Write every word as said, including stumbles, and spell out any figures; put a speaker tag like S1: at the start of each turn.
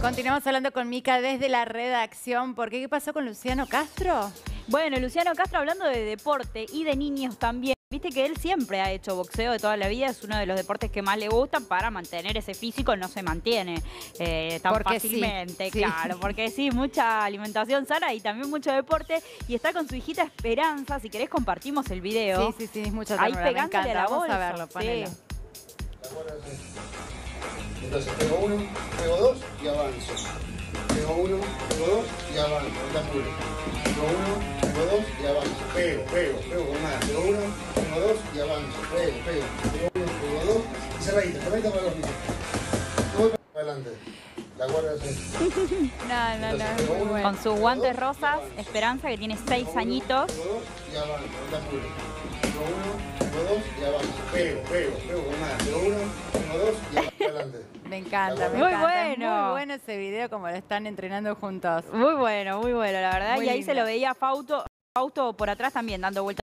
S1: Continuamos hablando con Mica desde la redacción. ¿Por qué? ¿Qué pasó con Luciano Castro?
S2: Bueno, Luciano Castro, hablando de deporte y de niños también, viste que él siempre ha hecho boxeo de toda la vida, es uno de los deportes que más le gustan para mantener ese físico, no se mantiene eh, tan
S1: porque
S2: fácilmente,
S1: sí,
S2: claro,
S1: sí.
S2: porque sí, mucha alimentación sana y también mucho deporte, y está con su hijita Esperanza. Si querés compartimos el video.
S1: Sí, sí, sí, es mucha
S2: ahí
S1: ternura, me
S2: pegándole
S1: encanta.
S2: a la
S1: Vamos
S2: bolsa.
S1: a verlo, ponelo.
S2: Sí.
S3: Entonces pego uno, pego dos y avanzo. Pego uno, pego dos y avanzo. No te apures. Pego uno, pego dos y avanzo. Pego, pego, pego con más. Pego uno, pego dos y avanzo. Pego, pego. Pego uno, pego dos y cerradita, cerradita para los pisos. Voy para adelante. La guardia así.
S1: No, no,
S3: Entonces,
S1: no, muy bueno.
S2: Con sus guantes rosas, Esperanza, que tiene seis
S3: Pego uno,
S2: añitos.
S3: Pego dos y avanzo. No te apures. Pego uno, pego dos y avanzo. Pego, pego, pego con más. Pego uno, pego dos y avanzo. Adelante.
S1: Me encanta, me
S2: Muy
S1: encanta.
S2: bueno.
S1: Es muy bueno ese video como lo están entrenando juntos.
S2: Muy bueno, muy bueno, la verdad.
S1: Muy
S2: y ahí
S1: lindo.
S2: se lo veía a Fausto, Fausto por atrás también dando vueltas.